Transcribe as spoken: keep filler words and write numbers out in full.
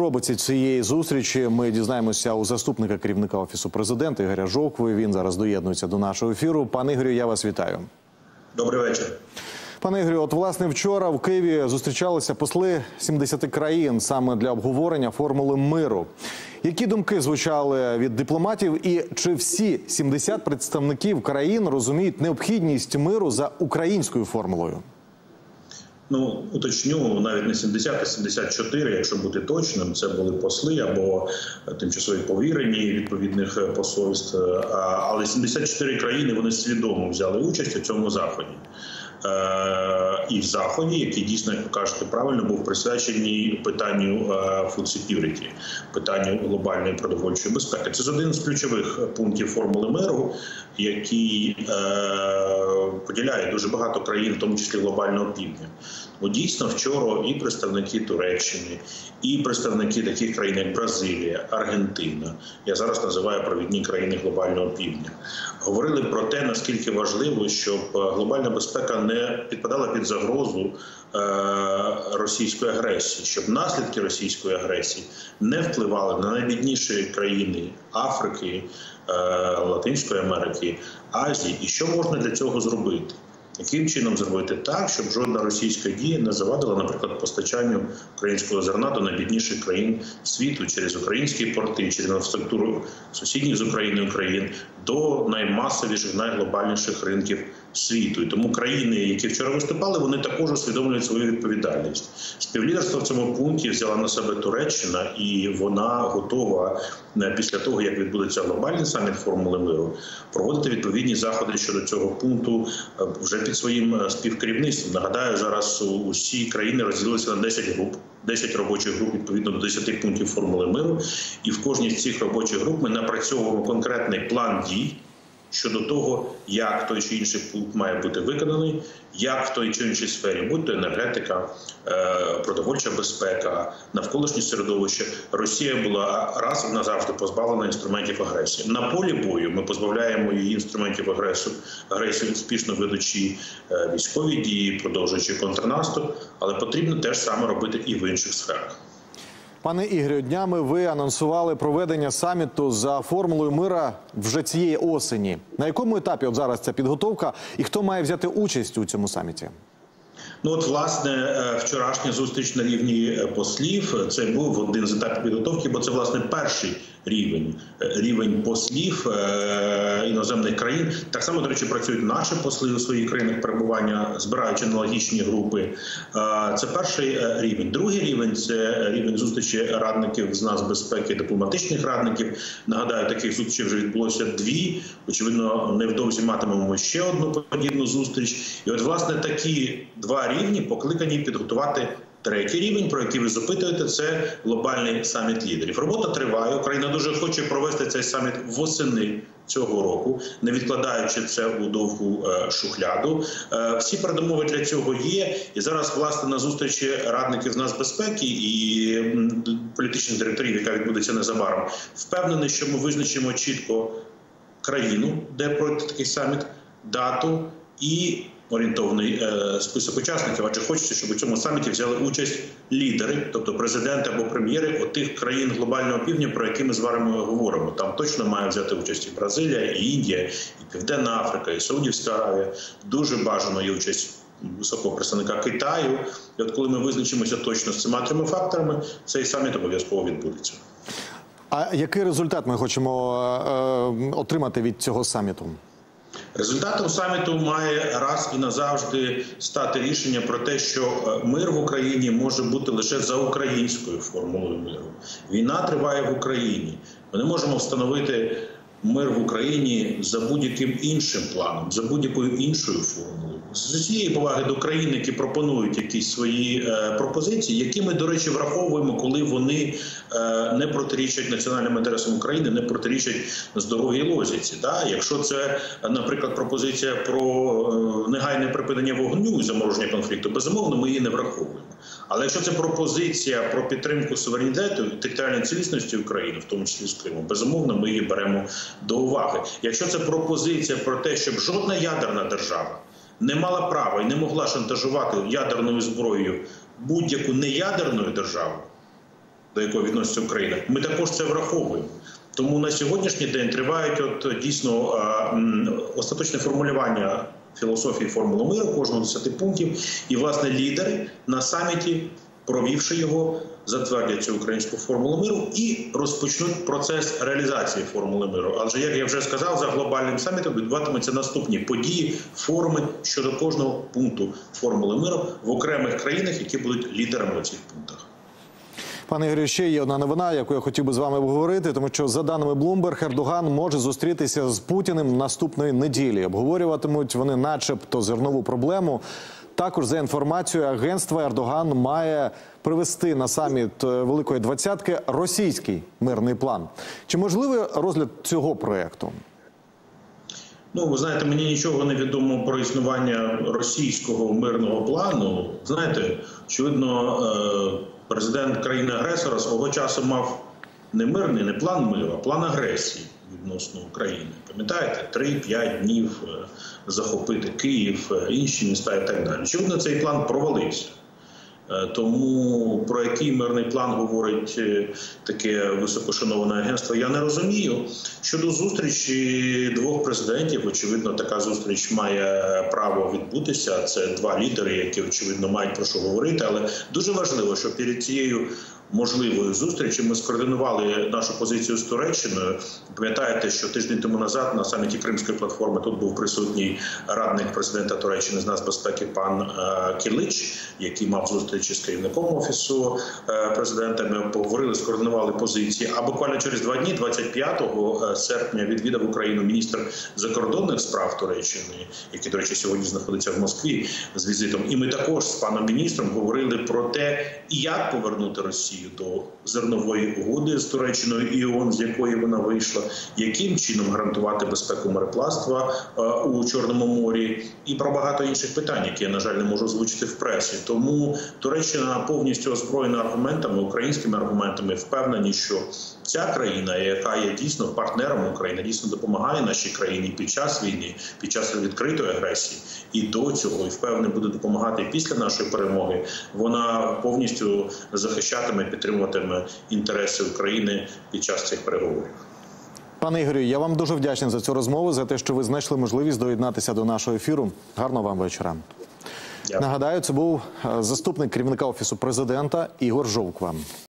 подробиці цієї зустрічі ми дізнаємося у заступника керівника Офісу Президента Ігоря Жовкви. Він зараз доєднується до нашого ефіру. Пане Ігорю, я вас вітаю. Добрий вечір. Пане Ігорю, от власне вчора в Києві зустрічалися посли сімдесяти країн саме для обговорення формули миру. Які думки звучали від дипломатів і чи всі сімдесят представників країн розуміють необхідність миру за українською формулою? Ну, уточню, навіть не сімдесят, а сімдесят чотири, якщо бути точним. Це були посли або тимчасові повірені відповідних посольств. Але сімдесят чотири країни, вони свідомо взяли участь у цьому заході. І в заході, який дійсно, як ви кажете правильно, був присвячений питанню food security, питанню глобальної продовольчої безпеки. Це один з ключових пунктів формули миру, який е, поділяє дуже багато країн, в тому числі глобального півдня. Бо дійсно вчора і представники Туреччини, і представники таких країн, як Бразилія, Аргентина, я зараз називаю провідні країни глобального півдня, говорили про те, наскільки важливо, щоб глобальна безпека не підпадала під загрозу е, російської агресії, щоб наслідки російської агресії не впливали на найбідніші країни Африки, е, Латинської Америки, Азії. І що можна для цього зробити? Яким чином зробити так, щоб жодна російська дія не завадила, наприклад, постачанню українського зерна до найбідніших країн світу через українські порти, через інфраструктуру сусідніх з Україною країн до наймасовіших, найглобальніших ринків світу. І тому країни, які вчора виступали, вони також усвідомлюють свою відповідальність. Співлідерство в цьому пункті взяла на себе Туреччина, і вона готова після того, як відбудеться глобальний саміт формули миру, проводити відповідні заходи щодо цього пункту вже під своїм співкерівництвом. Нагадаю, зараз усі країни розділилися на десять груп. десять робочих груп відповідно до десяти пунктів формули миру. І в кожній з цих робочих груп ми напрацьовуємо конкретний план дій щодо того, як той чи інший пункт має бути виконаний, як в той чи іншій сфері, будь то енергетика, продовольча безпека, навколишнє середовище, Росія була раз і назавжди позбавлена інструментів агресії. На полі бою ми позбавляємо її інструментів агресії, агресії успішно ведучи військові дії, продовжуючи контрнаступ, але потрібно теж саме робити і в інших сферах. Пане Ігорю, днями ви анонсували проведення саміту за формулою мира вже цієї осені. На якому етапі от зараз ця підготовка і хто має взяти участь у цьому саміті? Ну от, власне, вчорашня зустріч на рівні послів, це був один з етапів підготовки, бо це, власне, перший рівень, рівень послів іноземних країн. Так само, до речі, працюють наші посли у своїх країнах перебування, збираючи аналогічні групи. Це перший рівень. Другий рівень – це рівень зустрічі радників з нацбезпеки, дипломатичних радників. Нагадаю, таких зустрічей вже відбулося дві. Очевидно, невдовзі матимемо ще одну подібну зустріч. І от, власне, такі два рівні покликані підготувати третій рівень, про який ви запитуєте, це глобальний саміт лідерів. Робота триває. Україна дуже хоче провести цей саміт восени цього року, не відкладаючи це у довгу шухляду. Всі передумови для цього є. І зараз, власне, на зустрічі радників з нацбезпеки і політичних директорів, яка відбудеться незабаром, впевнений, що ми визначимо чітко країну, де пройде такий саміт, дату і орієнтовний е, список учасників, адже хочеться, щоб у цьому саміті взяли участь лідери, тобто президенти або прем'єри отих країн глобального півдня, про які ми з вами говоримо. Там точно має взяти участь і Бразилія, і Індія, і Південна Африка, і Саудівська Аравія. Дуже бажано є участь високого представника Китаю. І от коли ми визначимося точно з цими трьома факторами, цей саміт обов'язково відбудеться. А який результат ми хочемо е, отримати від цього саміту? Результатом саміту має раз і назавжди стати рішення про те, що мир в Україні може бути лише за українською формулою миру. Війна триває в Україні. Ми не можемо встановити мир в Україні за будь-яким іншим планом, за будь-якою іншою формулою. З усієї поваги до країн, які пропонують якісь свої е, пропозиції, які ми, до речі, враховуємо, коли вони е, не протирічать національним інтересам України, не протирічать здоровій логіці. Да? Якщо це, наприклад, пропозиція про е, негайне припинення вогню і замороження конфлікту, безумовно, ми її не враховуємо. Але якщо це пропозиція про підтримку суверенітету і територіальної цілісності України, в тому числі з Криму, безумовно, ми її беремо до уваги. Якщо це пропозиція про те, щоб жодна ядерна держава не мала права і не могла шантажувати ядерною зброєю будь-яку неядерну державу, до якого відноситься Україна, ми також це враховуємо. Тому на сьогоднішній день тривають от дійсно остаточне формулювання філософії формули миру, кожного з десяти пунктів. І, власне, лідери на саміті, провівши його, затвердять цю українську формулу миру і розпочнуть процес реалізації формули миру. Адже, як я вже сказав, за глобальним самітом відбуватимуться наступні події, форуми щодо кожного пункту формули миру в окремих країнах, які будуть лідерами у цих пунктах. Пане Ігорю, ще є одна новина, яку я хотів би з вами обговорити, тому що, за даними Bloomberg, Ердоган може зустрітися з Путіним наступної неділі. Обговорюватимуть вони начебто зернову проблему. Також, за інформацією агентства, Ердоган має привести на саміт Великої Двадцятки російський мирний план. Чи можливий розгляд цього проєкту? Ну, ви знаєте, мені нічого не відомо про існування російського мирного плану. Знаєте, очевидно, президент країни-агресора свого часу мав не мирний, не план миру, а план агресії відносно України. Пам'ятаєте, три-п'ять днів захопити Київ, інші міста і так далі. Очевидно, цей план провалився. Тому про який мирний план говорить таке високошановане агентство, я не розумію. Щодо зустрічі двох президентів, очевидно, така зустріч має право відбутися. Це два лідери, які, очевидно, мають про що говорити. Але дуже важливо, що перед цією можливою зустрічі ми скоординували нашу позицію з Туреччиною. Пам'ятаєте, що тиждень тому назад на саміті Кримської платформи тут був присутній радник президента Туреччини з нацбезпеки пан Кілич, який мав зустрічі з керівником офісу президента. Ми поговорили, скоординували позиції. А буквально через два дні, двадцять п'ятого серпня, відвідав Україну міністр закордонних справ Туреччини, який, до речі, сьогодні знаходиться в Москві з візитом. І ми також з паном міністром говорили про те, як повернути Росію до зернової угоди з Туреччиною і ООН, з якої вона вийшла, яким чином гарантувати безпеку мореплавства у Чорному морі і про багато інших питань, які я, на жаль, не можу озвучити в пресі. Тому Туреччина повністю озброєна аргументами, українськими аргументами, впевнені, що ця країна, яка є дійсно партнером України, дійсно допомагає нашій країні під час війни, під час відкритої агресії, і до цього, і впевнений, буде допомагати і після нашої перемоги, вона повністю захищатиме, підтримуватиме інтереси України під час цих переговорів. Пане Ігорю, я вам дуже вдячний за цю розмову, за те, що ви знайшли можливість доєднатися до нашого ефіру. Гарного вам вечора. Дякую. Нагадаю, це був заступник керівника Офісу президента Ігор Жовква.